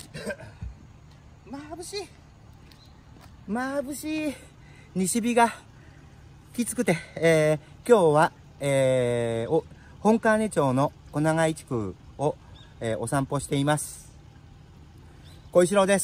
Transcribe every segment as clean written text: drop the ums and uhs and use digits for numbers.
眩しい眩しい。西日がきつくて、今日は、本川根町の小長井地区を、お散歩しています。小石郎です。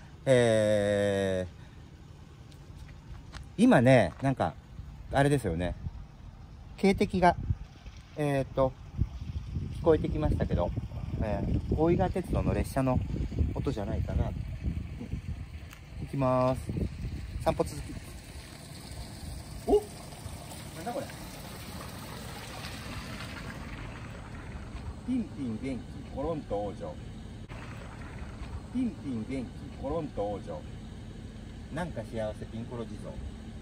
今ね、なんかあれですよね、警笛が聞こえてきましたけど、大井川鉄道の列車の音じゃないかな。行きます。散歩続き。お、なんだこれ。ピンピン元気コロンと王女。ピンピン元気コロンと王女。なんか幸せピンコロ地蔵。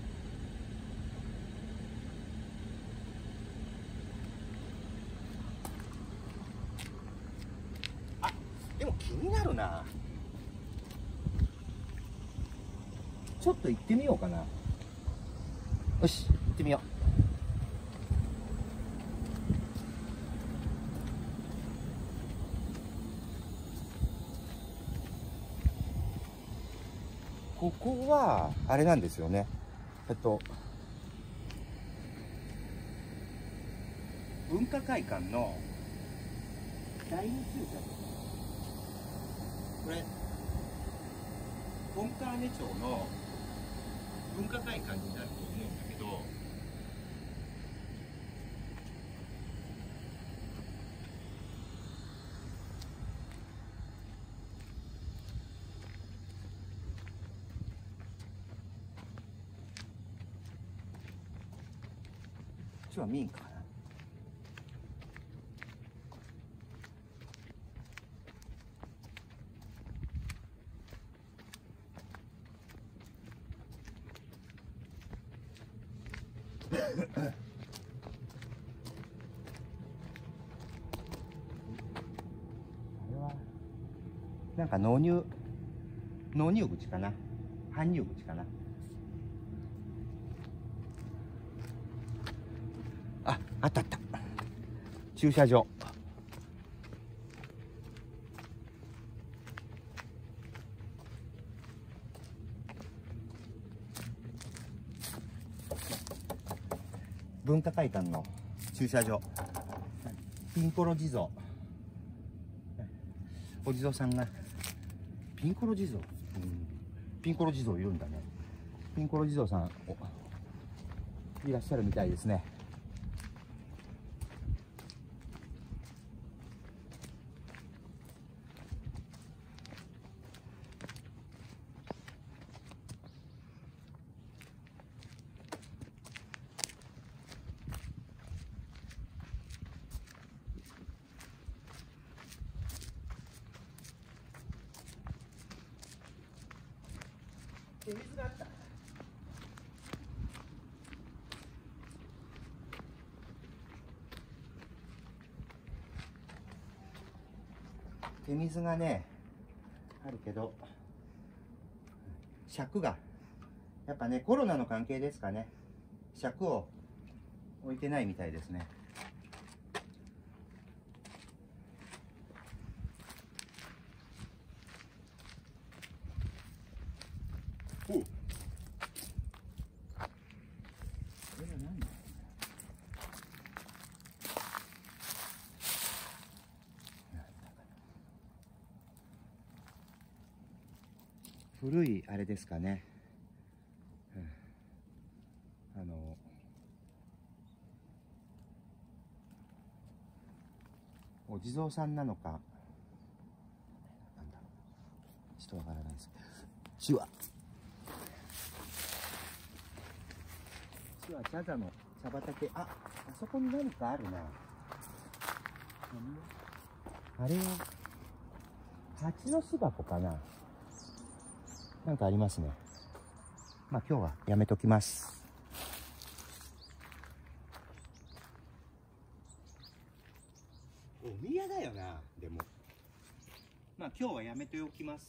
あ、でも気になるな。ちょっと行ってみようかな。よし、行ってみよう。ここはあれなんですよね。文化会館の第二駐車場。これ本川根町の文化会館になると思うんだけど、こっちは民家かな。なんか納入口かな、搬入口かな。あったあった、駐車場。文化会館の駐車場。ピンコロ地蔵、お地蔵さんがピンコロ地蔵、ピンコロ地蔵いるんだね。ピンコロ地蔵さんいらっしゃるみたいですね。水があった。手水がねあるけど、尺がやっぱね、コロナの関係ですかね、尺を置いてないみたいですね。おう、これは何だ。古いあれですかね、お地蔵さんなのかなんだろう、ちょっとわからないです。手話茶座の茶畑。あそこに何かあるな。あれは蜂の巣箱かな。なんかありますね。まあ今日はやめときます。お宮だよな。でもまあ今日はやめておきます。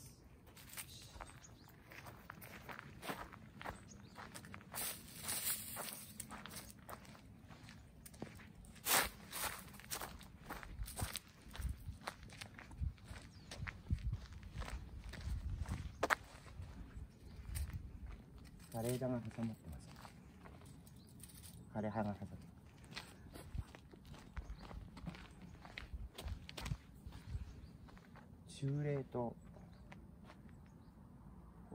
枯れ枝が挟まってます。枯れ葉が挟まって。中霊とこ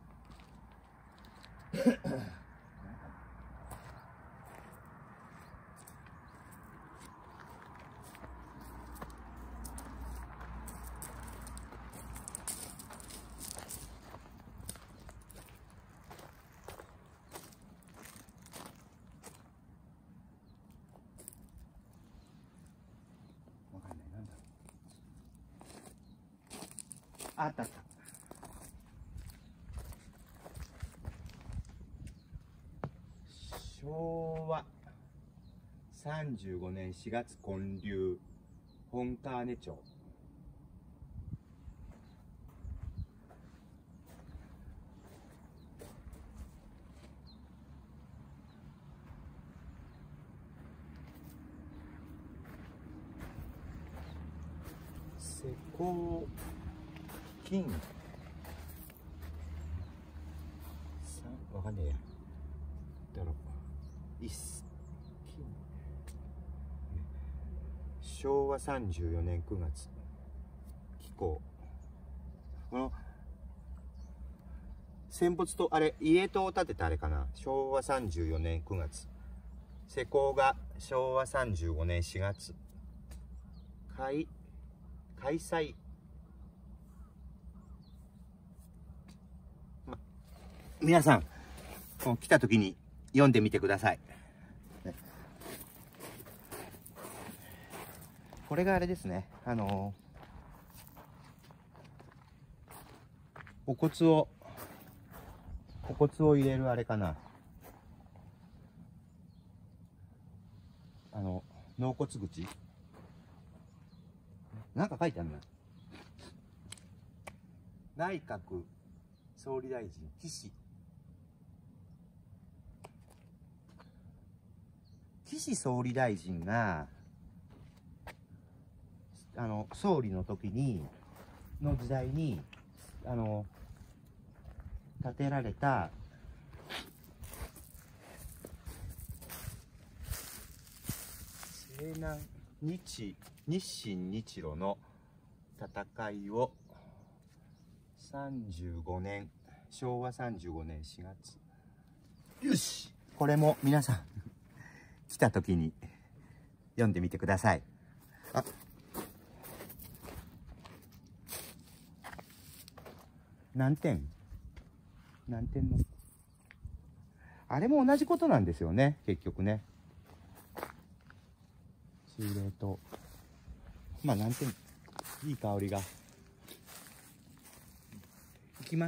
れわかんない。なんだろう。あったあった。昭和35年4月建立本川根町。施工金わかんねえやだろう。昭和34年9月起工。この戦没とあれ家棟を建てたあれかな。昭和34年9月施工が昭和35年4月開催。皆さん来た時に読んでみてください。これがあれですね。お骨を入れるあれかな。納骨口なんか書いてあるな。内閣総理大臣岸総理大臣が総理の時の時代に建てられた西南日清日露の戦いを昭和35年4月。よし、これも皆さん来た時に読んでみてください。あ、何点のあれも同じことなんですよね、結局ね。中霊とまあ何点。いい香りがいきます。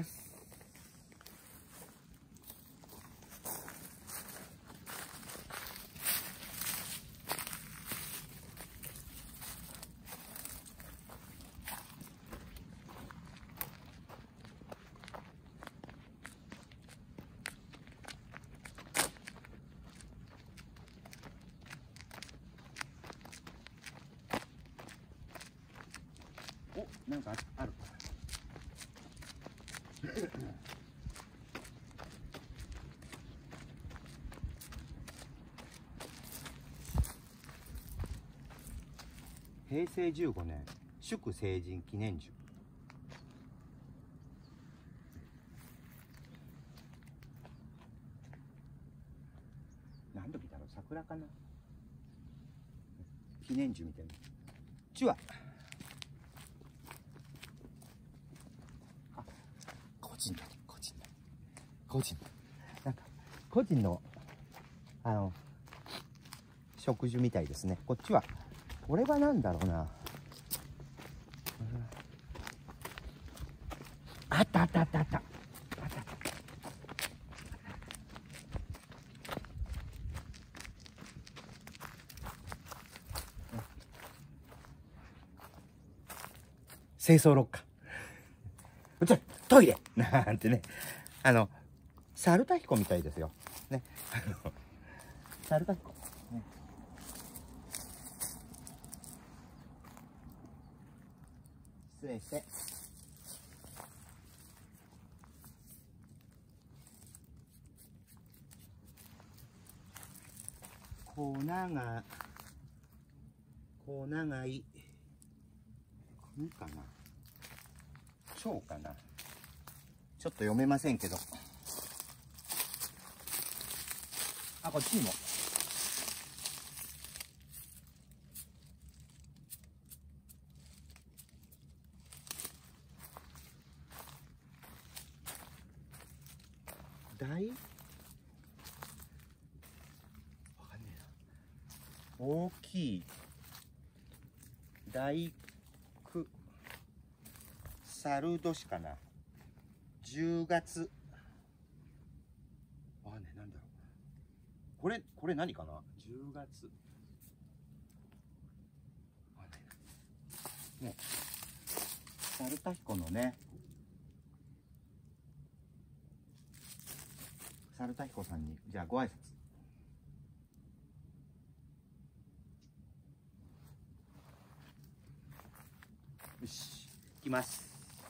お、なんかある。平成15年祝成人記念樹。何時だろう、桜かな。記念樹みたいな。樹は個人なんか個人の植樹みたいですね。こっちはこれは何だろうな。あった。清掃ロッカー。じゃトイレなんてね。猿田彦みたいですよ。ね。猿田彦。ね、失礼して。 小長い、んかな、蝶かな、ちょっと読めませんけど、あ、こっちにも。わかんねえな。大きい大工猿年かな。10月。あ、ね、なんだろう。これ何かな。10月。あ、ね、もう猿田彦のね。猿田彦さんにじゃあご挨拶。よし、行きます。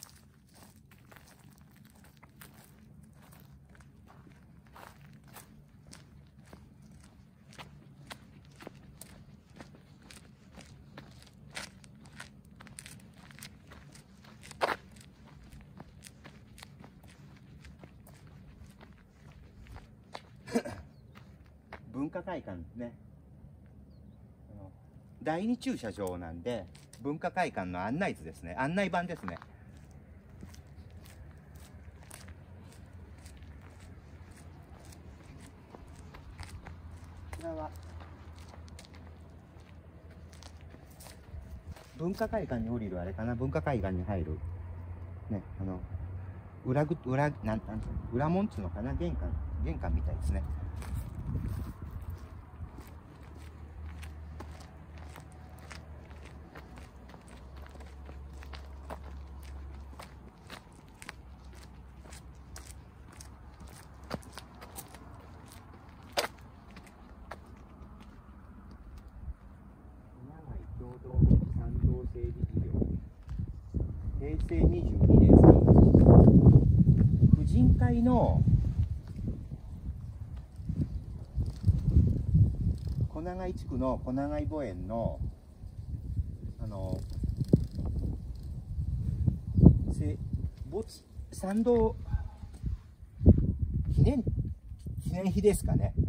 文化会館ね。第二駐車場なんで、文化会館の案内図ですね。案内板ですね。こちらは文化会館に降りるあれかな。文化会館に入るね、裏門っつうのかな。玄関みたいですね。共同産道整備事業、平成22年3月、婦人会の小長井地区の小長井墓園の産道記念碑ですかね。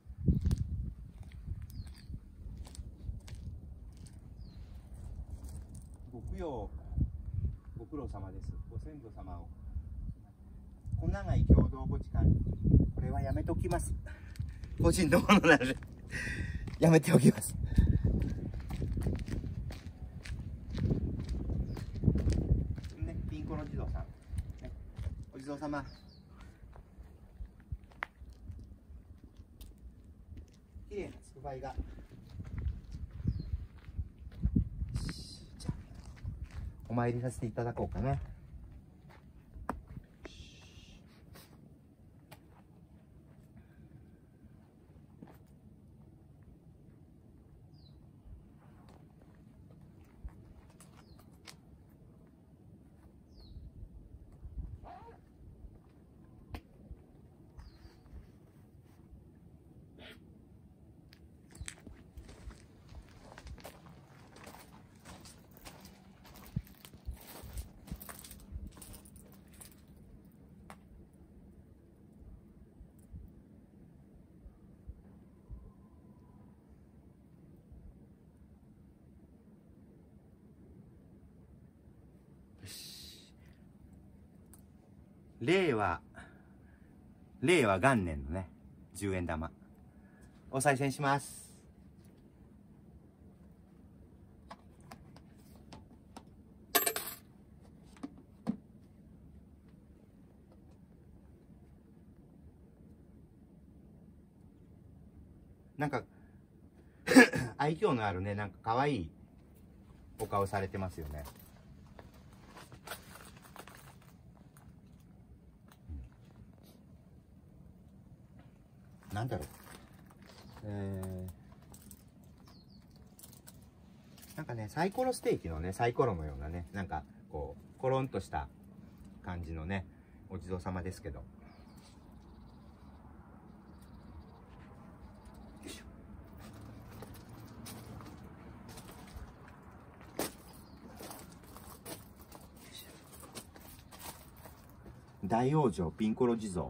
ご苦労様です。ご先祖様を。小長井共同墓地管理。これはやめておきます。個人のものなのでやめておきます。ね、ピンコロ地蔵さん。ね、お地蔵様。綺麗なつくばいが。お参りさせていただこうかな。令和元年のね、10円玉。お賽銭します。なんか、愛嬌のあるね、なんか可愛いお顔されてますよね。なんだろう。なんかね、サイコロステーキのね、サイコロのようなね、なんかこう、コロンとした感じのね、お地蔵様ですけど。よいしょ。 大往生ピンコロ地蔵。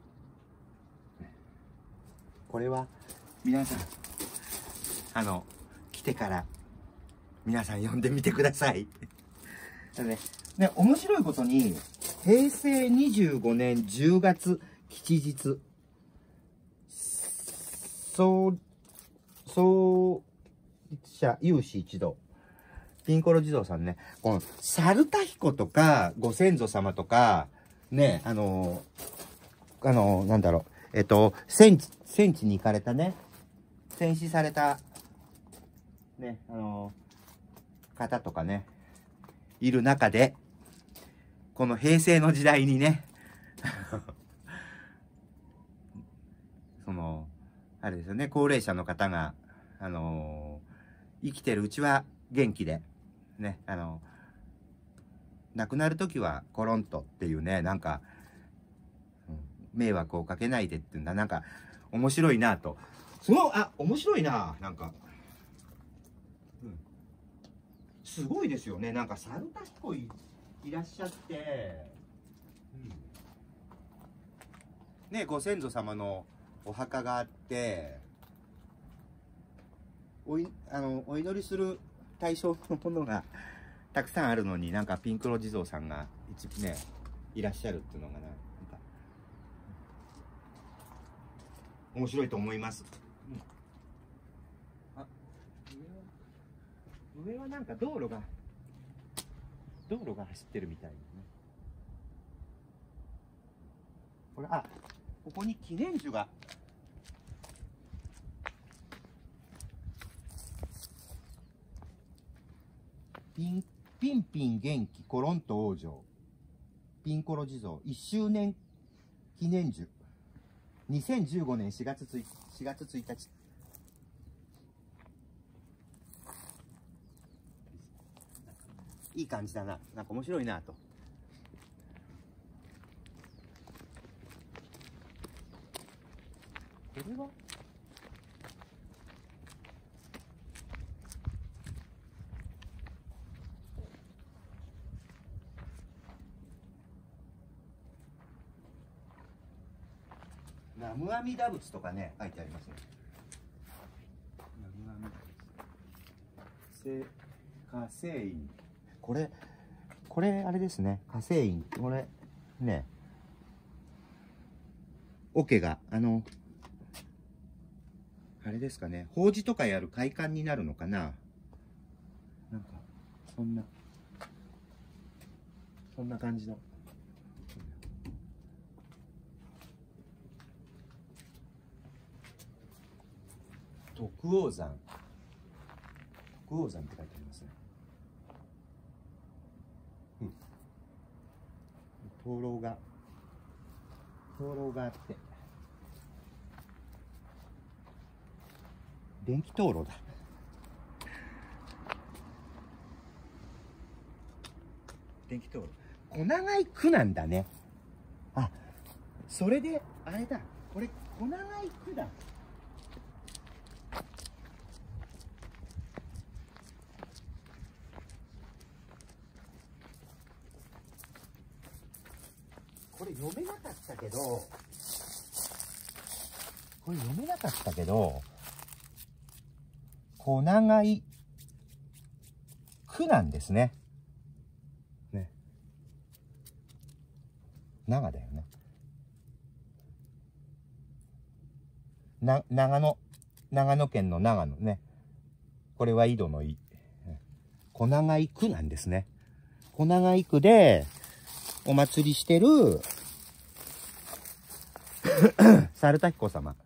これは皆さん来てから皆さん読んでみてください。ね、面白いことに平成25年10月吉日、創立者有志一同ピンコロ地蔵さんね、この猿田彦とかご先祖様とかね、なんだろう、戦地に行かれたね、戦死されたね、方とかねいる中で、この平成の時代にねあれですよね、高齢者の方が生きてるうちは元気でね、亡くなる時はコロンとっていうね、なんか、迷惑をかけないでっていうんだ、なんか面白いなと、面白いな、なんか、すごいですよね、なんか猿田彦いらっしゃって、ね、ご先祖様のお墓があって、お祈りする対象のものがたくさんあるのに、なんかピンクロ地蔵さんがいらっしゃるっていうのがなんか面白いと思います。上はなんか道路が走ってるみたいですね。これ、ここに記念樹が。ピンピン元気コロンと往生ピンコロ地蔵1周年記念樹、2015年4月1日。いい感じだな、なんか面白いなと。これは南無阿弥陀仏とかね書いてありますね。南無阿弥陀仏、化成院、これあれですね、化成院、これね、桶があれですかね、法事とかやる会館になるのかな、なんかそんな感じの。徳王山って書いてありますね。灯籠があって、電気灯籠だ。電気灯籠、小長井区なんだね。それであれだ、これ小長井区だ。これ読めなかったけど、小長井区なんですね。長だよね。長野県の長野ね。これは井戸の井。小長井区なんですね。小長井区でお祭りしてる猿田彦様。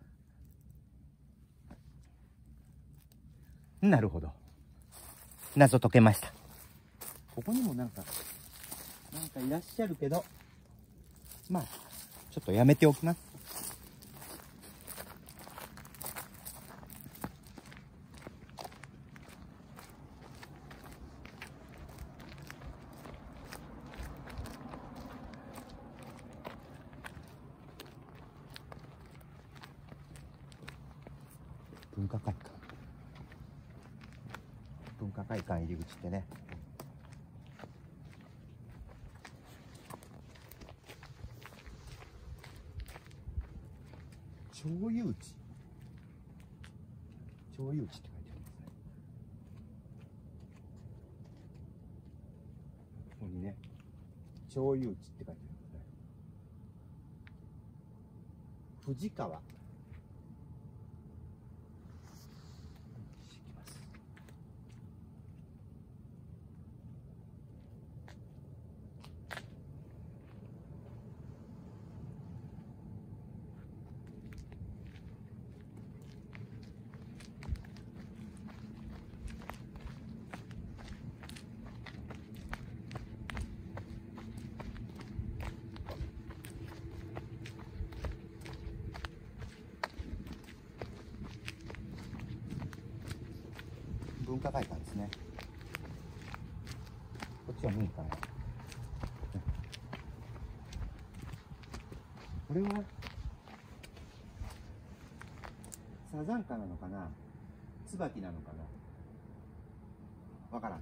なるほど。謎解けました。ここにもなんかいらっしゃるけど、まあちょっとやめておきます。文化会館入り口ってね、 町有地。町有地って書いてありますね。ここにね、町有地って書いてありますね。藤川。文化会館ですね。こっちは民家。これはサザンカなのかな、椿なのかな、わからん。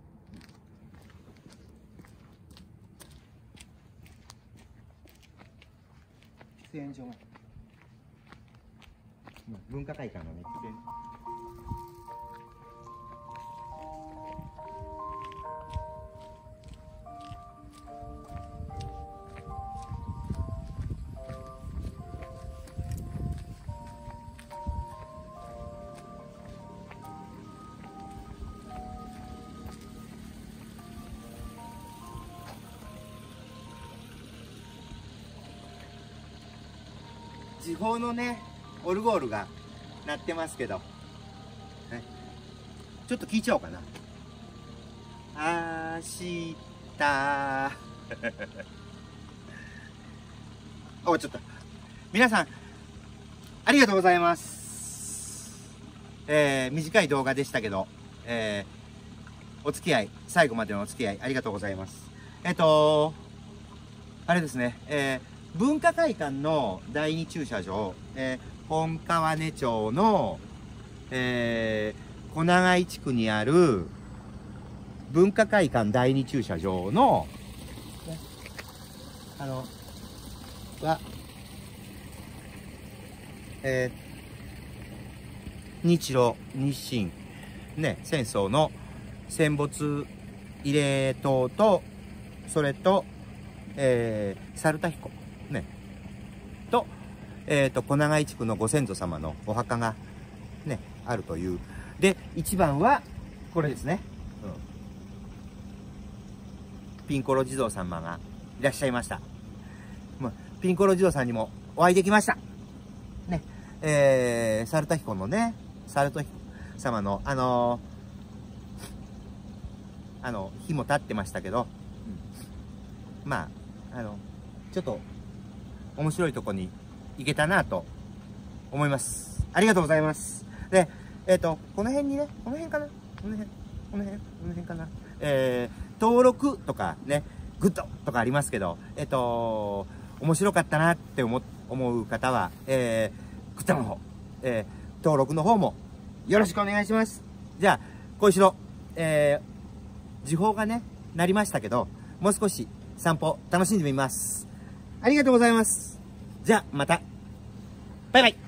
喫煙所が文化会館のね、喫煙。地方のね、オルゴールが鳴ってますけど、ね、ちょっと聞いちゃおうかな。明日お、ちょっと皆さんありがとうございます。短い動画でしたけど、お付き合い、最後までのお付き合いありがとうございます。あれですね、文化会館の第二駐車場、本川根町の、小長井地区にある文化会館第二駐車場の、ね、日露、日清、ね、戦争の戦没慰霊塔と、それと、猿田彦、ね、と、小長井地区のご先祖様のお墓が、ね、あるという。で、一番は、これですね。ピンコロ地蔵様がいらっしゃいました。ピンコロ地蔵さんにもお会いできました。ね、猿田彦のね、猿田彦様の、日も経ってましたけど、まあ、ちょっと、面白いとこに行けたなと思います。ありがとうございます。で、この辺にね、この辺かな、この辺かな、登録とかね、グッドとかありますけど、面白かったなって思う方は、グッドの方、登録の方もよろしくお願いします。じゃあ、小石郎、時報がね、なりましたけど、もう少し散歩楽しんでみます。ありがとうございます。じゃあ、また。バイバイ。